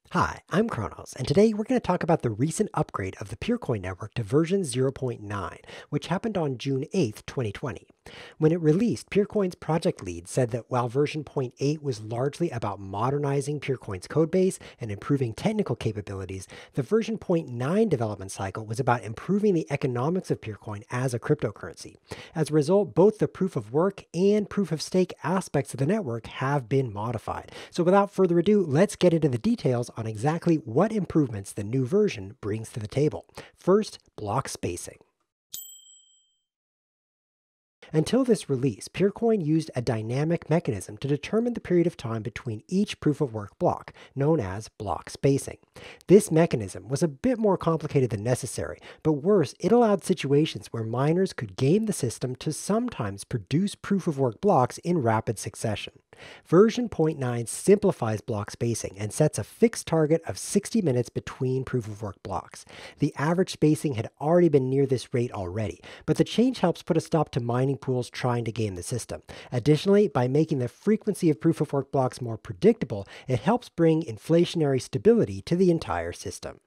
Hi, I'm Kronos, and today we're going to talk about the recent upgrade of the Peercoin network to version 0.9, which happened on June 8th, 2020. When it released, Peercoin's project lead said that while version 0.8 was largely about modernizing Peercoin's codebase and improving technical capabilities, the version 0.9 development cycle was about improving the economics of Peercoin as a cryptocurrency. As a result, both the proof of work and proof of stake aspects of the network have been modified. So without further ado, let's get into the details on exactly what improvements the new version brings to the table. First, block spacing. Until this release, Peercoin used a dynamic mechanism to determine the period of time between each proof of work block, known as block spacing. This mechanism was a bit more complicated than necessary, but worse, it allowed situations where miners could game the system to sometimes produce proof of work blocks in rapid succession. Version 0.9 simplifies block spacing and sets a fixed target of 60 minutes between proof of work blocks. The average spacing had already been near this rate already, but the change helps put a stop to mining pools trying to game the system. Additionally, by making the frequency of proof of work blocks more predictable, it helps bring inflationary stability to the entire system.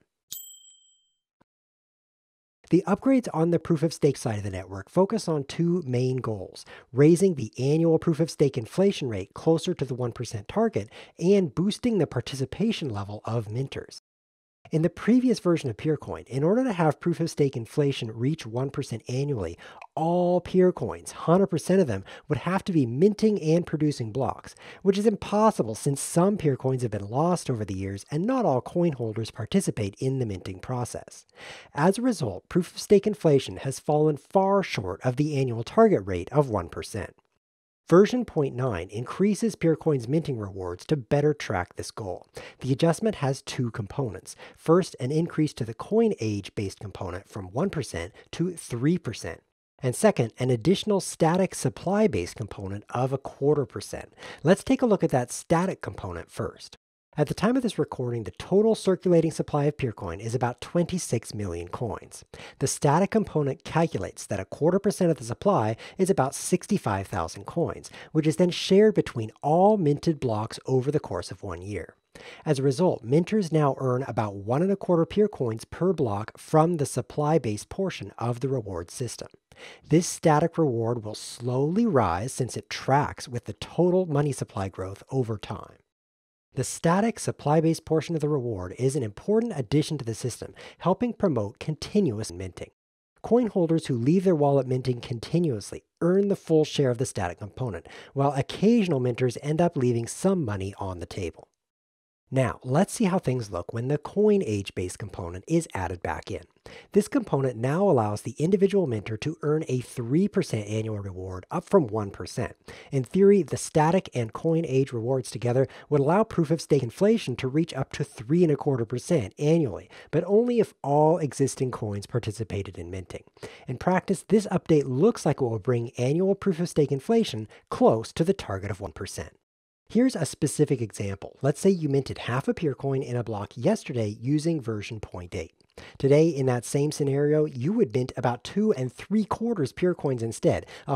The upgrades on the proof of stake side of the network focus on two main goals: raising the annual proof of stake inflation rate closer to the 1% target and boosting the participation level of minters. In the previous version of Peercoin, in order to have proof of stake inflation reach 1% annually, all Peercoins, 100% of them, would have to be minting and producing blocks, which is impossible since some Peercoins have been lost over the years and not all coin holders participate in the minting process. As a result, proof of stake inflation has fallen far short of the annual target rate of 1%. Version 0.9 increases Peercoin's minting rewards to better track this goal. The adjustment has two components. First, an increase to the coin age based component from 1% to 3%. And second, an additional static supply based component of 0.25%. Let's take a look at that static component first. At the time of this recording, the total circulating supply of Peercoin is about 26 million coins. The static component calculates that 0.25% of the supply is about 65,000 coins, which is then shared between all minted blocks over the course of 1 year. As a result, minters now earn about 1.25 Peercoins per block from the supply-based portion of the reward system. This static reward will slowly rise since it tracks with the total money supply growth over time. The static supply-based portion of the reward is an important addition to the system, helping promote continuous minting. Coin holders who leave their wallet minting continuously earn the full share of the static component, while occasional minters end up leaving some money on the table. Now, let's see how things look when the coin age-based component is added back in. This component now allows the individual minter to earn a 3% annual reward, up from 1%. In theory, the static and coin age rewards together would allow proof of stake inflation to reach up to 3.25% annually, but only if all existing coins participated in minting. In practice, this update looks like it will bring annual proof of stake inflation close to the target of 1%. Here's a specific example. Let's say you minted half a Peercoin in a block yesterday using version 0.8. Today, in that same scenario, you would mint about 2.75 Peercoins instead, a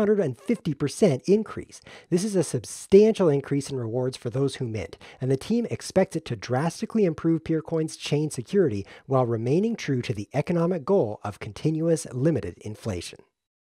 450% increase. This is a substantial increase in rewards for those who mint, and the team expects it to drastically improve Peercoin's chain security while remaining true to the economic goal of continuous limited inflation.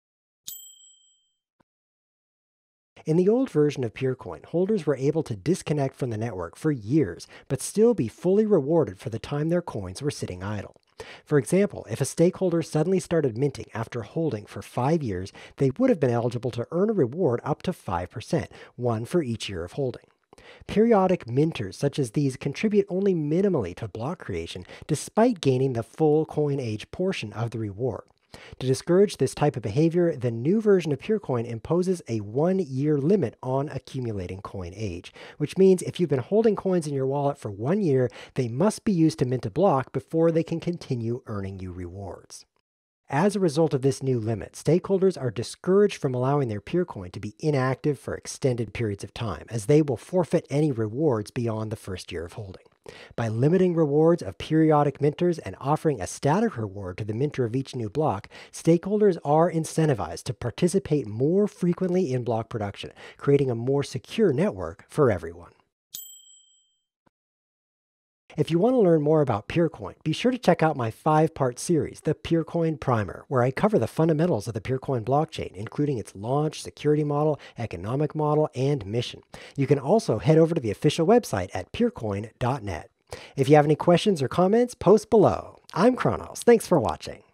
In the old version of Peercoin, holders were able to disconnect from the network for years, but still be fully rewarded for the time their coins were sitting idle. For example, if a stakeholder suddenly started minting after holding for 5 years, they would have been eligible to earn a reward up to 5%, one for each year of holding. Periodic minters such as these contribute only minimally to block creation, despite gaining the full coin age portion of the reward. To discourage this type of behavior, the new version of Peercoin imposes a 1-year limit on accumulating coin age, which means if you've been holding coins in your wallet for 1 year, they must be used to mint a block before they can continue earning you rewards. As a result of this new limit, stakeholders are discouraged from allowing their Peercoin to be inactive for extended periods of time, as they will forfeit any rewards beyond the first year of holding. By limiting rewards of periodic minters and offering a static reward to the minter of each new block, stakeholders are incentivized to participate more frequently in block production, creating a more secure network for everyone. If you want to learn more about Peercoin, be sure to check out my 5-part series, the Peercoin Primer, where I cover the fundamentals of the Peercoin blockchain, including its launch, security model, economic model, and mission. You can also head over to the official website at peercoin.net. If you have any questions or comments, post below. I'm Kronos. Thanks for watching.